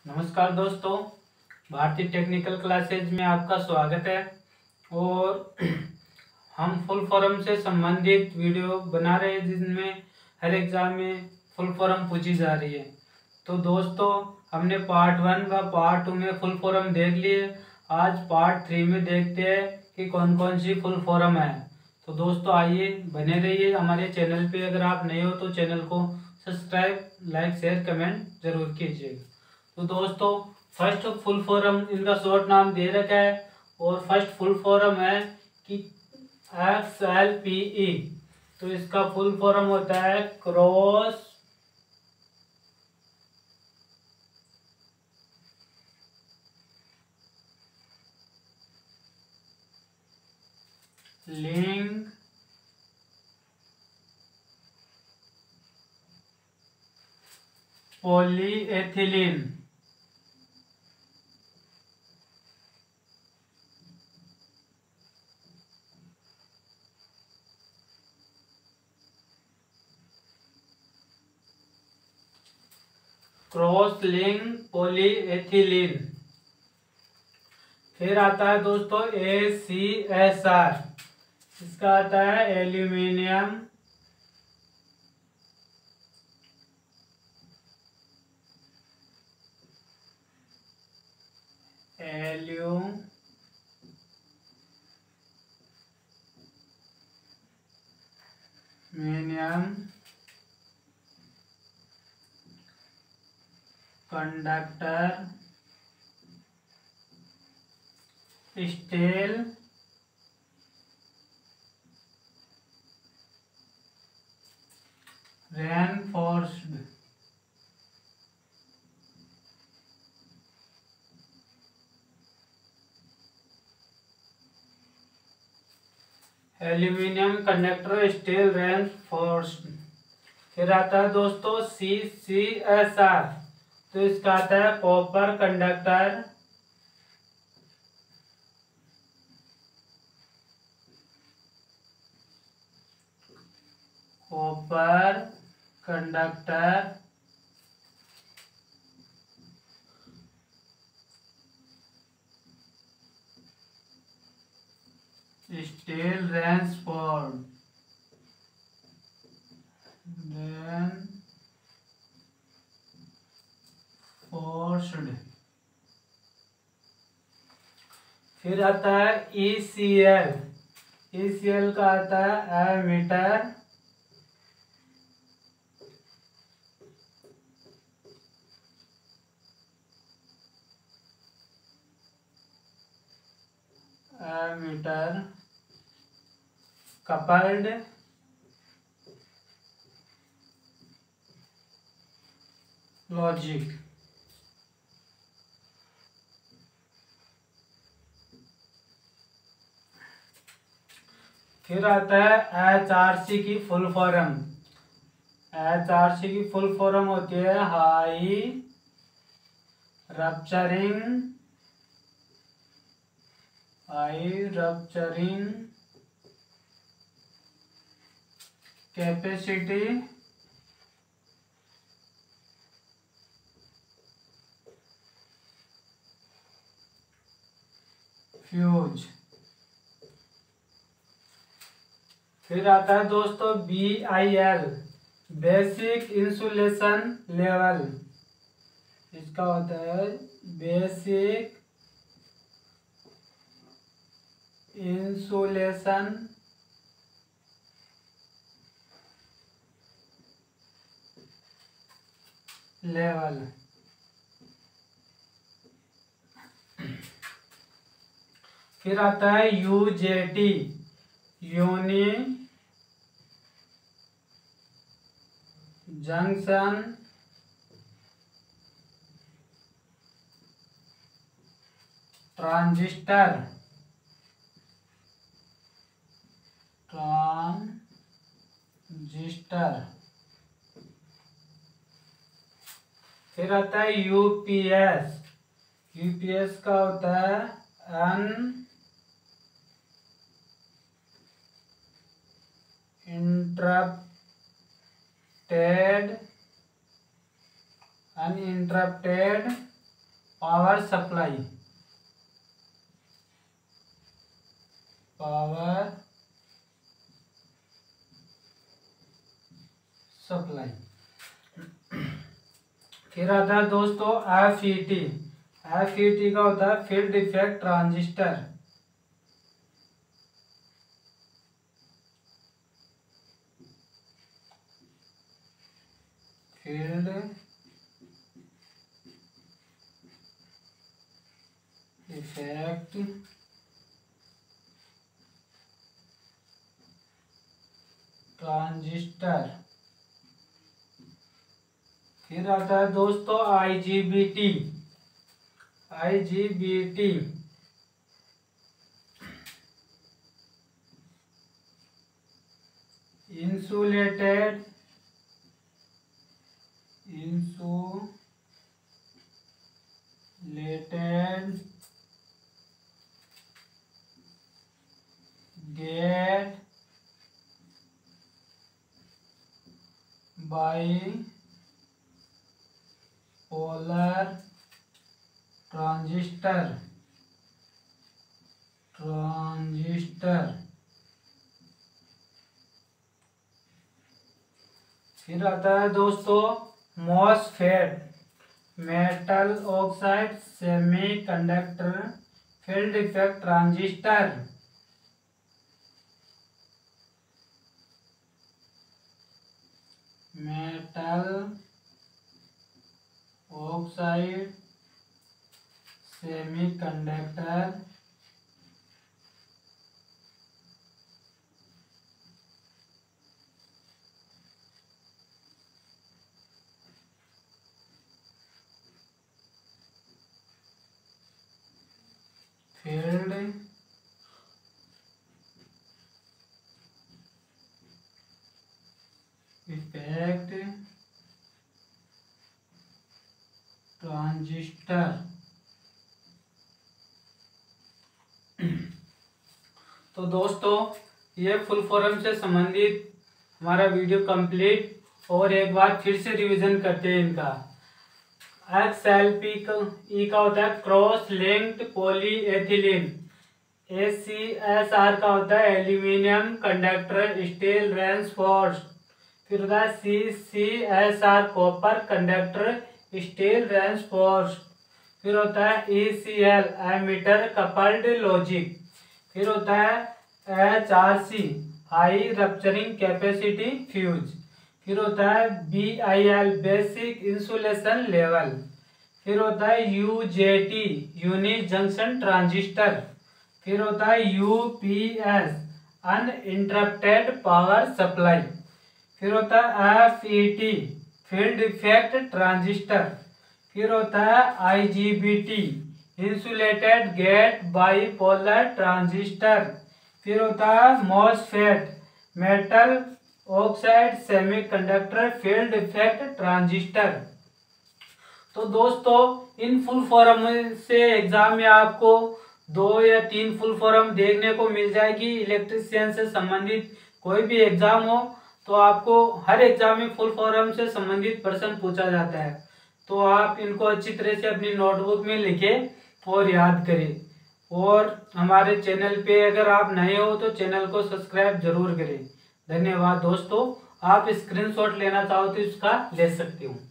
नमस्कार दोस्तों, भारतीय टेक्निकल क्लासेज में आपका स्वागत है। और हम फुल फॉर्म से संबंधित वीडियो बना रहे हैं जिनमें हर एग्जाम में फुल फॉर्म पूछी जा रही है। तो दोस्तों, हमने पार्ट 1 व पार्ट 2 में फुल फॉर्म देख लिए। आज पार्ट 3 में देखते हैं कि कौन कौन सी फुल फॉर्म है। तो दोस्तों आइए, बने रहिए हमारे चैनल पे। अगर आप नए हो तो चैनल को सब्सक्राइब, लाइक, शेयर, कमेंट जरूर कीजिएगा। तो दोस्तों, फर्स्ट फुल फॉर्म इनका शॉर्ट नाम दे रखा है और फर्स्ट फुल फॉर्म है कि XLPE। तो इसका फुल फॉर्म होता है cross link polyethylene. Cross link polyethylene. फिर आता है दोस्तों ACSR। इसका आता है aluminium conductor steel reinforced aluminium conductor steel reinforced। फिर आता है दोस्तों CCSR। तो इसका आता है कॉपर कंडक्टर स्टील reinforced। फिर आता है ECL। ECL का आता है एमीटर कपल्ड लॉजिक। फिर आता है HRC की फुल फॉर्म। HRC की फुल फॉर्म होती है हाई रप्चरिंग कैपेसिटी फ्यूज। फिर आता है दोस्तों BIL बेसिक इंसुलेशन लेवल। इसका होता है बेसिक इंसुलेशन लेवल। फिर आता है UJT यूनि जंक्शन ट्रांजिस्टर। फिर आता है UPS। UPS का होता है uninterrupted power supply, power supply. फिर आता है दोस्तों FET। FET का होता है field effect transistor, field effect transistor. फिर आता है दोस्तों IGBT। IGBT insulated gate bipolar transistor. फिर आता है दोस्तों MOSFET, metal oxide semiconductor field effect transistor. Metal oxide semiconductor field effect transistor. तो दोस्तों ये फुल फॉर्म से संबंधित हमारा वीडियो कंप्लीट, और एक बार फिर से रिवीजन करते हैं इनका। XLP का होता है क्रॉस लिंक्ड पॉलीएथिलीन। ACSR का होता है एल्यूमिनियम कंडक्टर स्टील रेन्फोर्स्ड। फिर होता है CCSR copper conductor steel reinforced. फिर होता है ECL एमीटर कपल्ड लॉजिक। फिर होता है HRC high rupturing capacity fuse. फिर होता है BIL बेसिक इंसुलेशन लेवल। फिर होता है UJT यूनि जंक्शन ट्रांजिस्टर। फिर होता है UPS अनइंटरप्टेड पावर सप्लाई। फिर होता है FET फील्ड इफेक्ट ट्रांजिस्टर। फिर होता है IGBT insulated gate bipolar transistor. फिर होता है MOSFET metal oxide semiconductor field effect transistor. तो दोस्तों इन फुल फॉर्म से एग्जाम में आपको 2 या 3 फुल फॉर्म देखने को मिल जाएगी। इलेक्ट्रीशियन से संबंधित कोई भी एग्जाम हो तो आपको हर एग्जाम में फुल फॉर्म से संबंधित प्रश्न पूछा जाता है। तो आप इनको अच्छी तरह से अपनी नोटबुक में लिखें और याद करें। और हमारे चैनल पे अगर आप नए हो तो चैनल को सब्सक्राइब जरूर करें। धन्यवाद दोस्तों। आप स्क्रीनशॉट लेना चाहो तो इसका ले सकते हो।